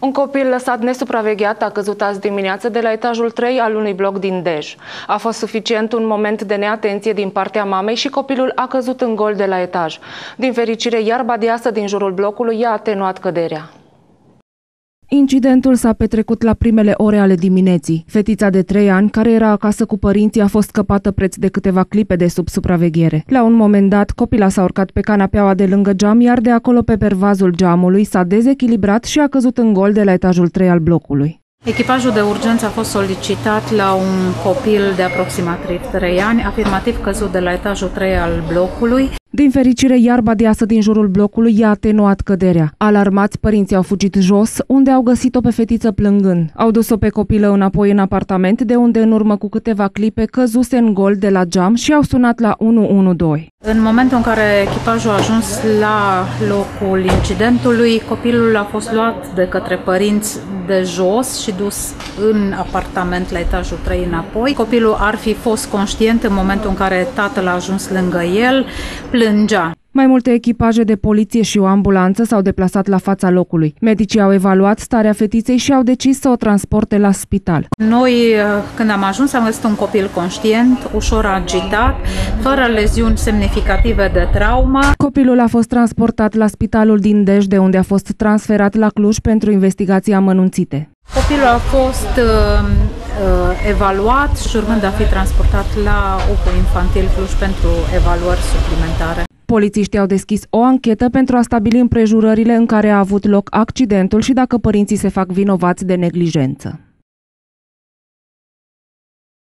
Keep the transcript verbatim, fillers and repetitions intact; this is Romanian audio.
Un copil lăsat nesupravegheat a căzut azi dimineață de la etajul trei al unui bloc din Dej. A fost suficient un moment de neatenție din partea mamei și copilul a căzut în gol de la etaj. Din fericire, iarba deasă din jurul blocului i-a atenuat căderea. Incidentul s-a petrecut la primele ore ale dimineții. Fetița de trei ani, care era acasă cu părinții, a fost scăpată preț de câteva clipe de sub supraveghere. La un moment dat, copila s-a urcat pe canapeaua de lângă geam, iar de acolo pe pervazul geamului s-a dezechilibrat și a căzut în gol de la etajul trei al blocului. Echipajul de urgență a fost solicitat la un copil de aproximativ trei ani, afirmativ căzut de la etajul trei al blocului. Din fericire, iarba deasă din jurul blocului i-a atenuat căderea. Alarmați, părinții au fugit jos, unde au găsit-o pe fetiță plângând. Au dus-o pe copilă înapoi în apartament, de unde în urmă cu câteva clipe căzuse în gol de la geam și au sunat la unu unu doi. În momentul în care echipajul a ajuns la locul incidentului, copilul a fost luat de către părinți de jos și dus în apartament la etajul trei înapoi. Copilul ar fi fost conștient în momentul în care tatăl a ajuns lângă el, plângea. Mai multe echipaje de poliție și o ambulanță s-au deplasat la fața locului. Medicii au evaluat starea fetiței și au decis să o transporte la spital. Noi, când am ajuns, am găsit un copil conștient, ușor agitat, fără leziuni semnificative de traumă. Copilul a fost transportat la spitalul din Dej, de unde a fost transferat la Cluj pentru investigații amănunțite. Copilul a fost uh, uh, evaluat și urmând a fi transportat la U P U Infantil Cluj pentru evaluări suplimentare. Polițiștii au deschis o anchetă pentru a stabili împrejurările în care a avut loc accidentul și dacă părinții se fac vinovați de neglijență.